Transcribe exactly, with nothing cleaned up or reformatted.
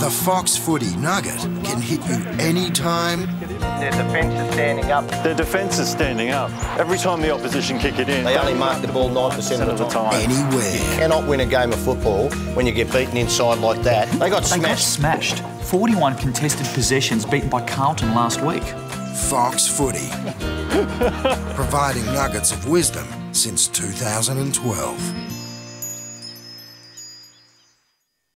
The Fox Footy nugget can hit you anytime. Their defence is standing up. Their defence is standing up. Every time the opposition kick it in, They only mark the ball nine percent of the time. Anywhere. You cannot win a game of football when you get beaten inside like that. They got They got smashed. smashed. forty-one contested possessions beaten by Carlton last week. Fox Footy. Providing nuggets of wisdom since two thousand twelve.